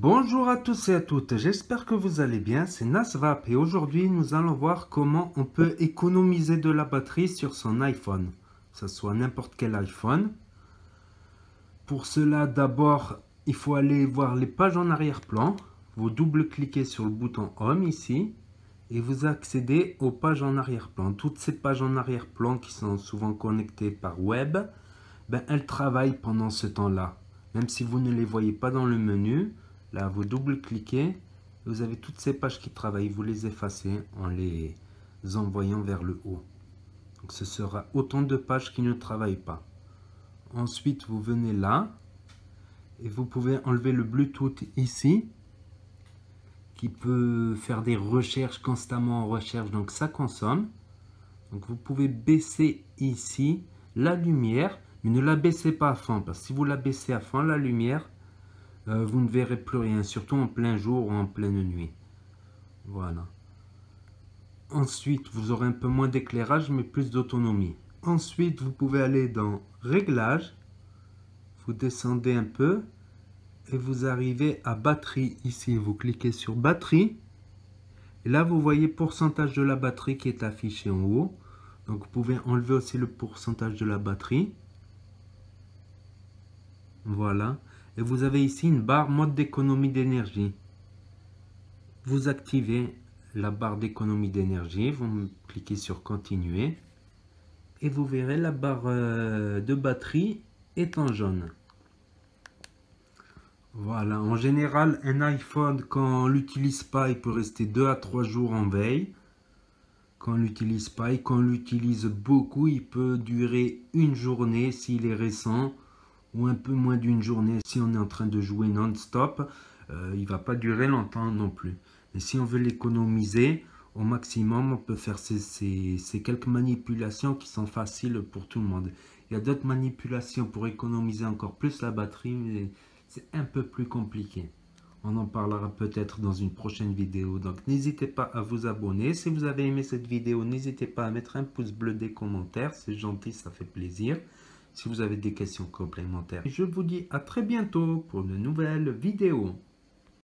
Bonjour à tous et à toutes, j'espère que vous allez bien, c'est Nasvap et aujourd'hui nous allons voir comment on peut économiser de la batterie sur son iPhone, que ce soit n'importe quel iPhone. Pour cela d'abord il faut aller voir les pages en arrière-plan, vous double-cliquez sur le bouton Home ici et vous accédez aux pages en arrière-plan. Toutes ces pages en arrière-plan qui sont souvent connectées par web, elles travaillent pendant ce temps-là, même si vous ne les voyez pas dans le menu. Là, vous double-cliquez, vous avez toutes ces pages qui travaillent, vous les effacez en les envoyant vers le haut. Donc ce sera autant de pages qui ne travaillent pas. Ensuite, vous venez là, et vous pouvez enlever le Bluetooth ici, qui peut faire des recherches constamment en recherche, donc ça consomme. Donc vous pouvez baisser ici la lumière, mais ne la baissez pas à fond, parce que si vous la baissez à fond, la lumière, vous ne verrez plus rien, surtout en plein jour ou en pleine nuit. Voilà. Ensuite, vous aurez un peu moins d'éclairage, mais plus d'autonomie. Ensuite, vous pouvez aller dans Réglages. Vous descendez un peu et vous arrivez à Batterie. Ici, vous cliquez sur Batterie. Et là, vous voyez pourcentage de la batterie qui est affiché en haut. Donc, vous pouvez enlever aussi le pourcentage de la batterie. Voilà. Et vous avez ici une barre mode d'économie d'énergie. Vous activez la barre d'économie d'énergie, vous cliquez sur continuer et vous verrez la barre de batterie est en jaune. Voilà, en général un iPhone quand on l'utilise pas il peut rester 2 à 3 jours en veille. Quand on l'utilise pas et quand on l'utilise beaucoup il peut durer une journée s'il est récent, ou un peu moins d'une journée si on est en train de jouer non-stop. Il va pas durer longtemps non plus. Mais si on veut l'économiser au maximum, on peut faire ces quelques manipulations qui sont faciles pour tout le monde. Il y a d'autres manipulations pour économiser encore plus la batterie, mais c'est un peu plus compliqué. On en parlera peut-être dans une prochaine vidéo. Donc n'hésitez pas à vous abonner. Si vous avez aimé cette vidéo, n'hésitez pas à mettre un pouce bleu, des commentaires. C'est gentil, ça fait plaisir. Si vous avez des questions complémentaires, je vous dis à très bientôt pour de nouvelles vidéos.